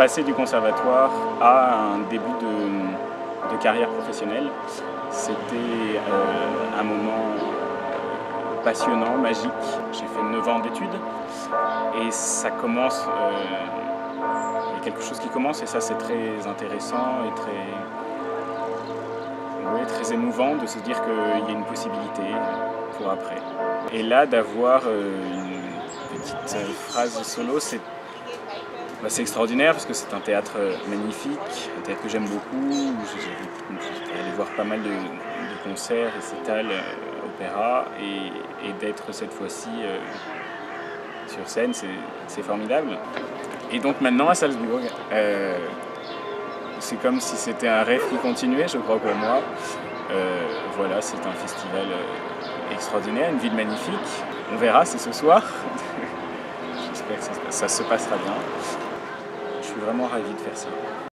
passer du conservatoire à un début de carrière professionnelle, c'était un moment passionnant, magique. J'ai fait 9 ans d'études et ça commence, il y a quelque chose qui commence et ça c'est très intéressant et très émouvant de se dire qu'il y a une possibilité pour après. Et là d'avoir une petite phrase solo, c'est extraordinaire parce que c'est un théâtre magnifique, un théâtre que j'aime beaucoup, où j'ai allé voir pas mal de concerts, récitals, opéra, et d'être cette fois-ci sur scène, c'est formidable. Et donc maintenant à Salzbourg, c'est comme si c'était un rêve qui continuait, je crois, pour moi. Voilà, c'est un festival extraordinaire, une ville magnifique. On verra, c'est ce soir. J'espère que ça se passera bien. Je suis vraiment ravi de faire ça.